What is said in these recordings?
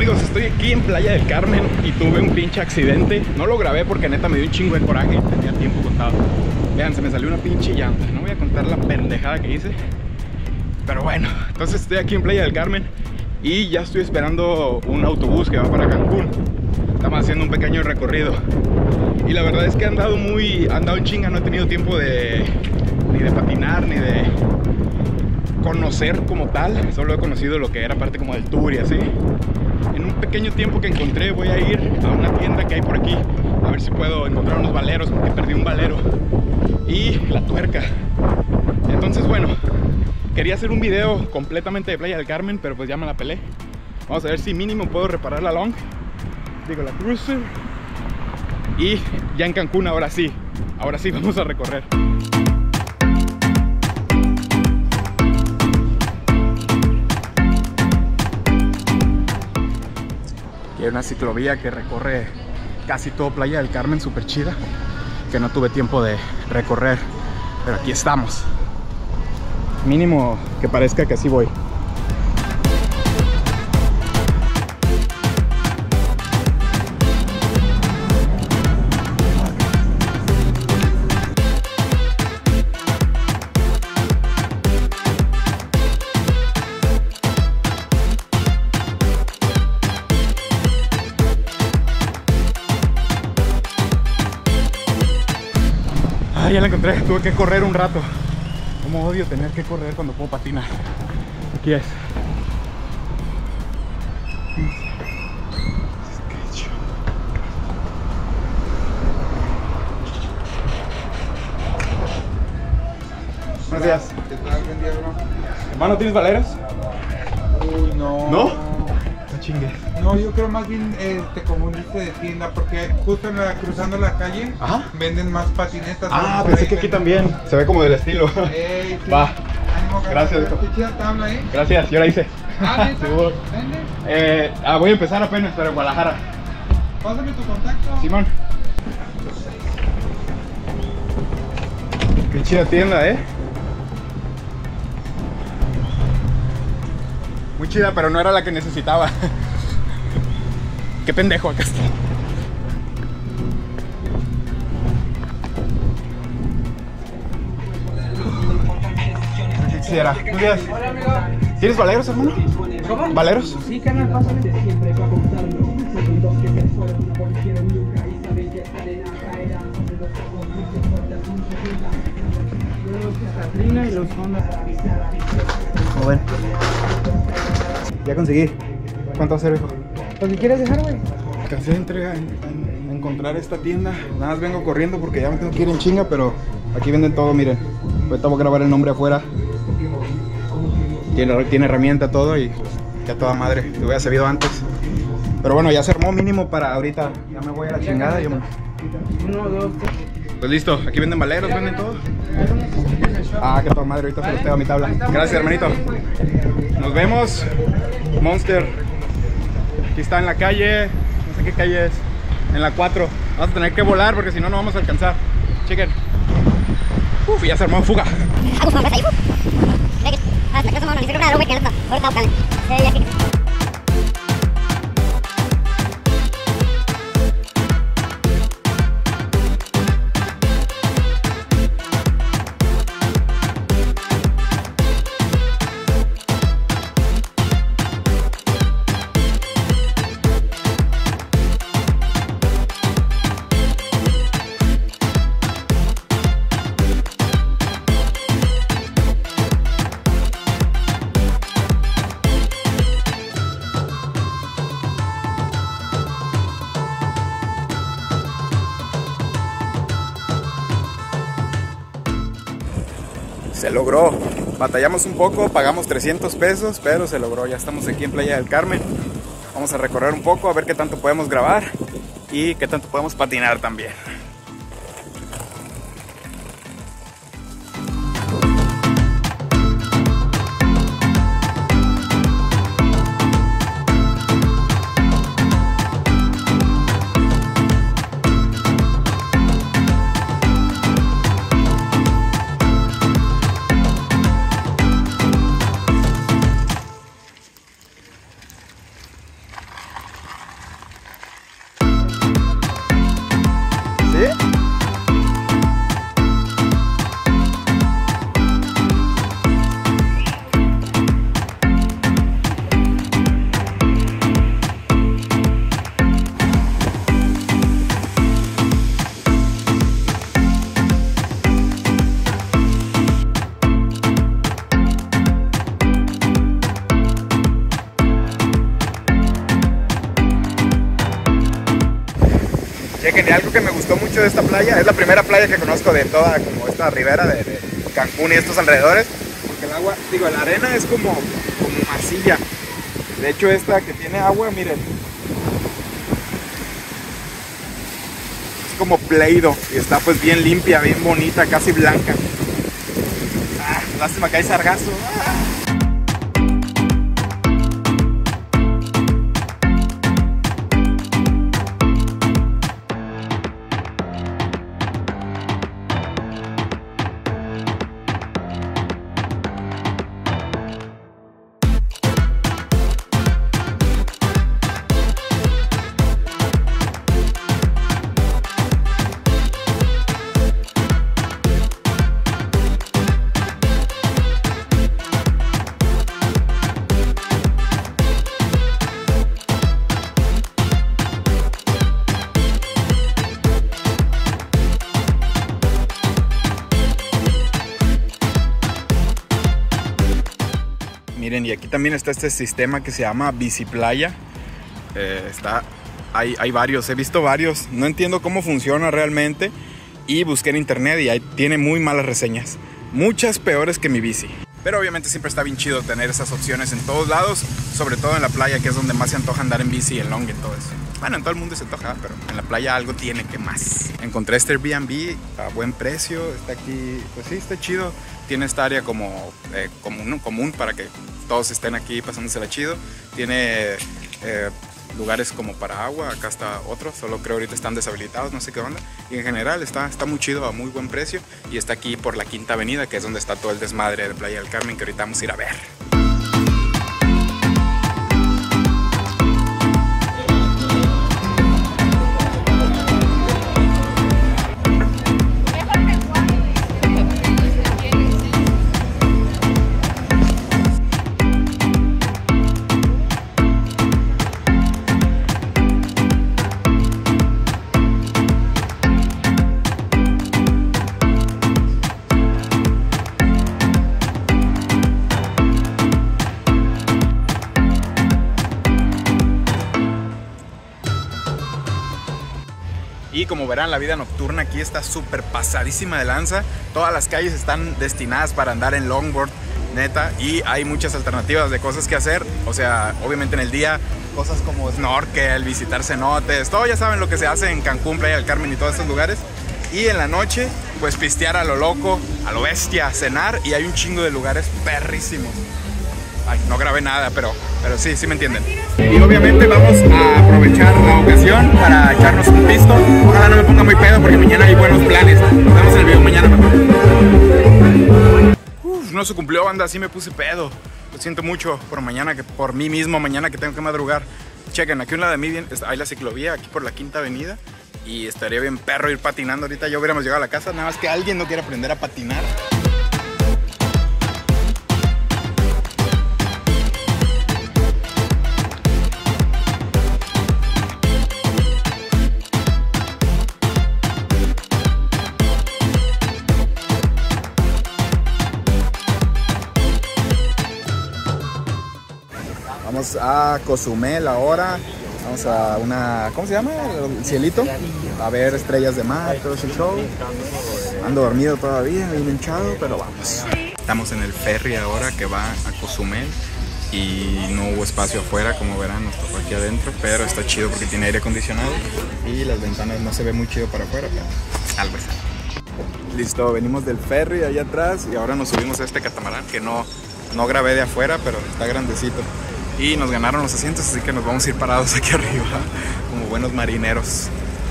amigos? Estoy aquí en Playa del Carmen y tuve un pinche accidente. No lo grabé porque neta me dio un chingo de coraje. Tenía tiempo contado. Vean, se me salió una pinche llanta. No voy a contar la pendejada que hice, pero bueno, entonces estoy aquí en Playa del Carmen y ya estoy esperando un autobús que va para Cancún. Estamos haciendo un pequeño recorrido y la verdad es que he andado en chinga. No he tenido tiempo ni de patinar ni de conocer como tal. Solo he conocido lo que era parte como del tour y así. En un pequeño tiempo que encontré voy a ir a una tienda que hay por aquí a ver si puedo encontrar unos valeros, porque perdí un valero y la tuerca. Entonces bueno, quería hacer un video completamente de Playa del Carmen, pero pues ya me la pelé. Vamos a ver si mínimo puedo reparar la Long, digo la Cruiser. Y ya en Cancún ahora sí vamos a recorrer. Aquí hay una ciclovía que recorre casi todo Playa del Carmen, súper chida, que no tuve tiempo de recorrer, pero aquí estamos. Mínimo que parezca que así voy. Ah, ya la encontré, tuve que correr un rato. Como odio tener que correr cuando puedo patinar. Aquí es. Buenos días. ¿Qué tal? Buen día, bro. Hermano, ¿tienes valeros? Uy, no. ¿No? No chingues. No, yo creo más bien te confundiste de tienda, porque justo cruzando la calle venden más patinetas. Ah, pensé que aquí también. Se ve como del estilo. Sí. Va. Ánimo, Gracias, hijo. qué chida tabla, Gracias, yo la hice. Ah, ¿neta? Seguro. ¿Vendes? Voy a empezar apenas, pero en Guadalajara. Pásame tu contacto. Simón. Qué chida tienda, Muy chida, pero no era la que necesitaba. Qué pendejo, acá está. ¿Qué quisiera? Buenos días. Hola, amigo. ¿Tienes valeros, hermano? ¿Cómo? ¿Valeros? Sí, canal, pásame. Catrina y los Honda. Bueno. Ya conseguí. ¿Cuánto va a ser, hijo? ¿Lo que quieres dejar, güey? Alcancé a entregar en encontrar esta tienda. Nada más vengo corriendo porque ya me tengo que ir en chinga, pero aquí venden todo, miren. Ahorita voy a grabar el nombre afuera. Tiene herramienta, todo y ya toda madre. Te hubiera servido antes. Pero bueno, ya se armó mínimo para ahorita. Ya me voy a la chingada. Yo me... 1, 2, 3. Pues listo, aquí venden valeros, venden todo. Ah, que toda madre, ahorita se los tengo a mi tabla. Gracias, hermanito. Nos vemos. Monster. Aquí está en la calle. No sé qué calle es. En la 4. Vamos a tener que volar porque si no, no vamos a alcanzar. Chequen. Uf, ya se armó fuga. Se logró. Batallamos un poco, pagamos 300 pesos, pero se logró. Ya estamos aquí en Playa del Carmen. Vamos a recorrer un poco, a ver qué tanto podemos grabar y qué tanto podemos patinar también. Chequen, y algo que me gustó mucho de esta playa, es la primera playa que conozco de toda como esta ribera de Cancún y estos alrededores, porque el agua, digo, la arena es como masilla. De hecho, esta que tiene agua, miren, es como Play-Doh y está pues bien limpia, bien bonita, casi blanca. Lástima que hay sargazo. Miren, y aquí también está este sistema que se llama Biciplaya. Hay varios, he visto varios. No entiendo cómo funciona realmente. Y busqué en internet y ahí tiene muy malas reseñas. Muchas peores que mi bici. Pero obviamente siempre está bien chido tener esas opciones en todos lados. Sobre todo en la playa, que es donde más se antoja andar en bici, en long y todo eso. Bueno, en todo el mundo se antoja, pero en la playa algo tiene que más. Encontré este Airbnb a buen precio. Está aquí, pues sí, está chido. Tiene esta área como común para que todos estén aquí pasándosela chido. Tiene lugares como para agua. Acá está otro, solo creo ahorita están deshabilitados, no sé qué onda. Y en general está muy chido, a muy buen precio. Y está aquí por la Quinta Avenida, que es donde está todo el desmadre de Playa del Carmen, que ahorita vamos a ir a ver. Y como verán, la vida nocturna aquí está súper pasadísima de lanza. Todas las calles están destinadas para andar en longboard, neta. Y hay muchas alternativas de cosas que hacer. O sea, obviamente en el día, cosas como snorkel, visitar cenotes. Todo ya saben lo que se hace en Cancún, Playa del Carmen y todos estos lugares. Y en la noche, pues pistear a lo loco, a lo bestia, cenar. Y hay un chingo de lugares perrísimos. Ay, no grabé nada, pero sí me entienden. Y obviamente vamos a aprovechar la ocasión para echarnos un pisto. Ojalá no me ponga muy pedo porque mañana hay buenos planes. Nos vemos en el video mañana mejor. No se cumplió, banda, así me puse pedo. Lo siento mucho por mañana, por mí mismo, mañana que tengo que madrugar. Chequen, aquí a un lado de mí hay la ciclovía, aquí por la Quinta Avenida. Y estaría bien perro ir patinando ahorita. Ya hubiéramos llegado a la casa, nada más que alguien no quiere aprender a patinar. Vamos a Cozumel ahora, vamos a una, ¿cómo se llama? El cielito, a ver estrellas de mar, todo ese show. Ando dormido todavía, bien hinchado, pero vamos. Estamos en el ferry ahora que va a Cozumel y no hubo espacio afuera, como verán, nos tocó aquí adentro, pero está chido porque tiene aire acondicionado y las ventanas no se ve muy chido para afuera, pero algo es algo. Listo, venimos del ferry allá atrás y ahora nos subimos a este catamarán que no grabé de afuera, pero está grandecito. Y nos ganaron los asientos, así que nos vamos a ir parados aquí arriba, como buenos marineros.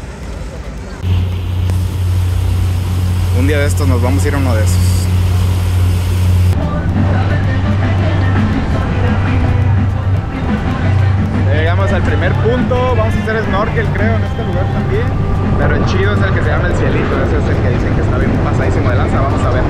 Un día de estos nos vamos a ir a uno de esos. Llegamos al primer punto, vamos a hacer snorkel creo en este lugar también. Pero el chido es el que se llama el cielito, ese es el que dicen que está bien pasadísimo de lanza, vamos a ver.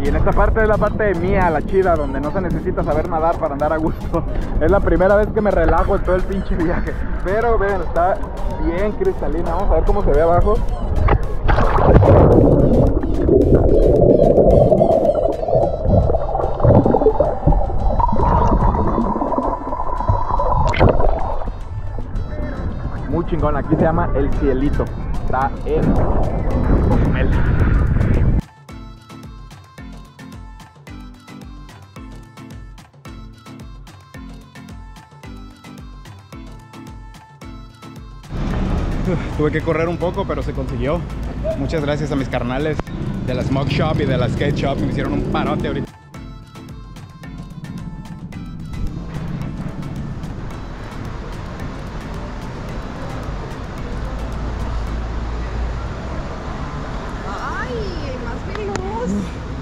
en esta parte es la parte mía, la chida, donde no se necesita saber nadar para andar a gusto. Es la primera vez que me relajo en todo el pinche viaje. Pero vean, está bien cristalina. Vamos a ver cómo se ve abajo. Muy chingón, aquí se llama El Cielito. Está en Cozumel. Tuve que correr un poco, pero se consiguió. Muchas gracias a mis carnales de la Smoke Shop y de la Skate Shop que me hicieron un parote ahorita. Ay, más veloz.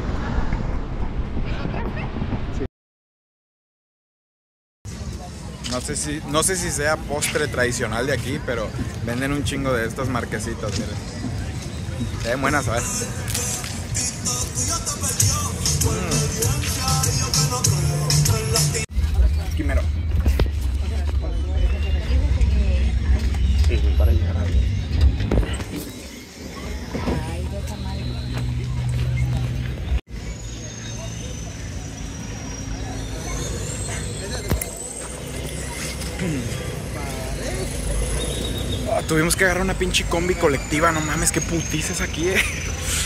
No sé si sea postre tradicional de aquí, pero venden un chingo de estas marquesitas, miren. Se ven buenas, a ver. Quimero. Sí, para llegar a ahí. Tuvimos que agarrar una pinche combi colectiva, no mames, qué putizas aquí,